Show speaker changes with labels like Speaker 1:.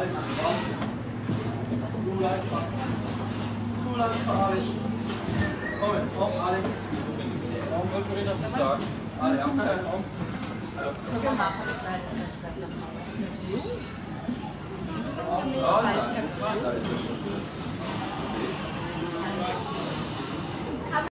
Speaker 1: Alex. Komm jetzt, komm, Alex. Warum wollten wir das nicht sagen? Alex, komm.
Speaker 2: Wir machen eine kleine Jungs. Das ist
Speaker 1: Ja, da ist es schon.